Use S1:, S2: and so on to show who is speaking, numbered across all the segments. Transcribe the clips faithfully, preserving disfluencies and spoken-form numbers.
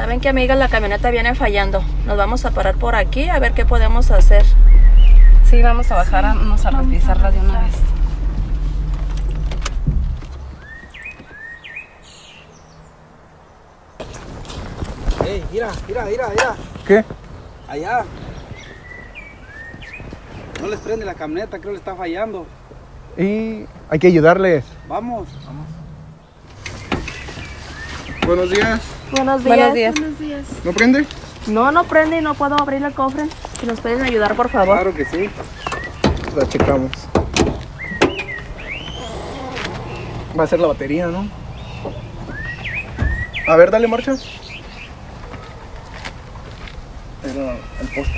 S1: Saben que, amigas, la camioneta viene fallando. Nos vamos a parar por aquí a ver qué podemos hacer.
S2: Sí, vamos a bajar, vamos a revisarla de una vez.
S3: Ey, mira, mira, mira, mira.
S4: ¿Qué?
S3: Allá. No les prende la camioneta, creo que le está fallando.
S4: Y hay que ayudarles.
S3: Vamos. Vamos.
S4: Buenos días.
S1: Buenos días.
S2: Buenos días.
S1: Buenos días.
S4: ¿No prende?
S1: No, no prende y no puedo abrir el cofre. Si nos pueden ayudar, por favor.
S3: Claro que sí.
S4: La checamos. Va a ser la batería, ¿no? A ver, dale marcha. Era el poste.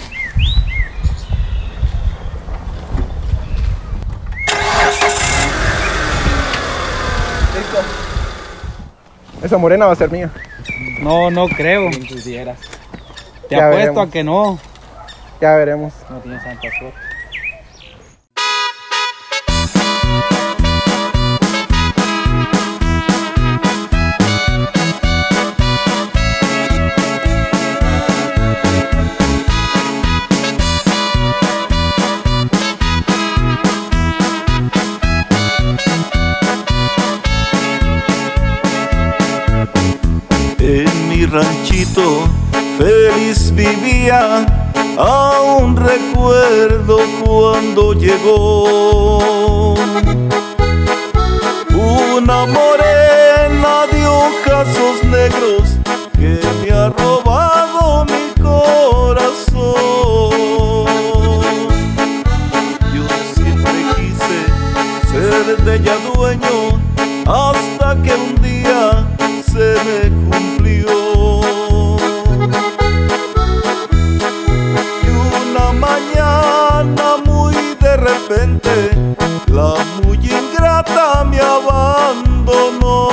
S4: Listo. Esa morena va a ser mía.
S3: No, no creo. Te
S4: Ya
S3: apuesto
S4: veremos.
S3: a que no.
S4: Ya veremos.
S3: No tiene santa suerte.
S5: En mi ranchito feliz vivía, aún recuerdo cuando llegó una morena de ojazos negros que me ha robado mi corazón. Yo siempre quise ser de ella dueño, hasta que un día se me cumplió. Y una mañana muy de repente la muy ingrata me abandonó.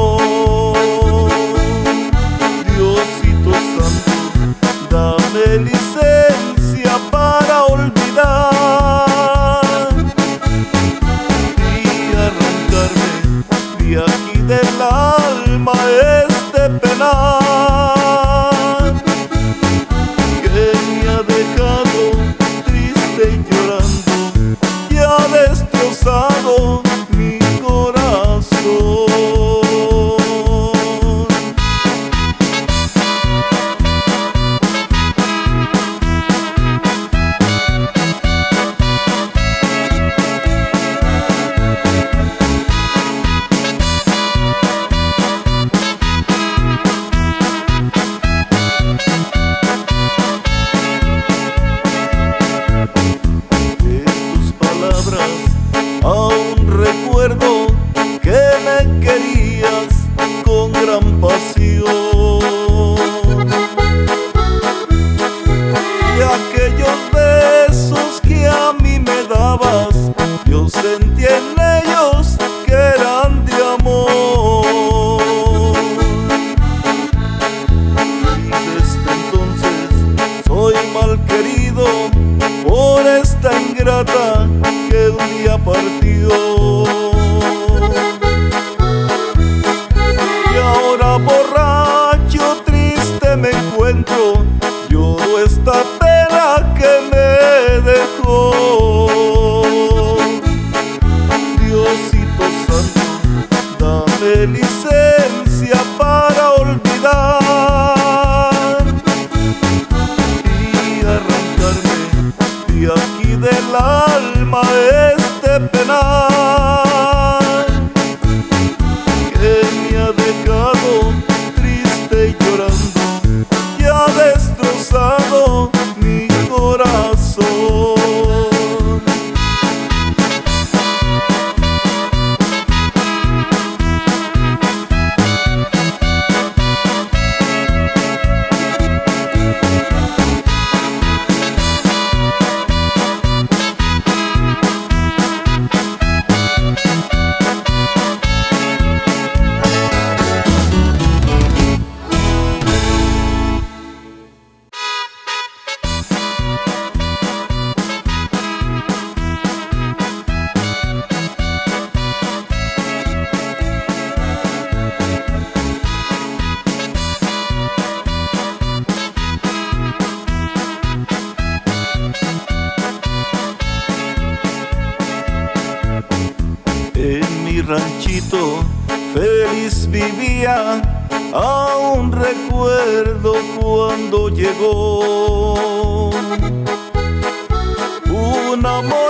S5: Diosito santo, dame licencia para olvidar y arrancarme de aquí del alma este penar que me ha dejado triste y llorando y ha destrozado mi corazón. en mi ranchito feliz vivía, aún recuerdo cuando llegó un amor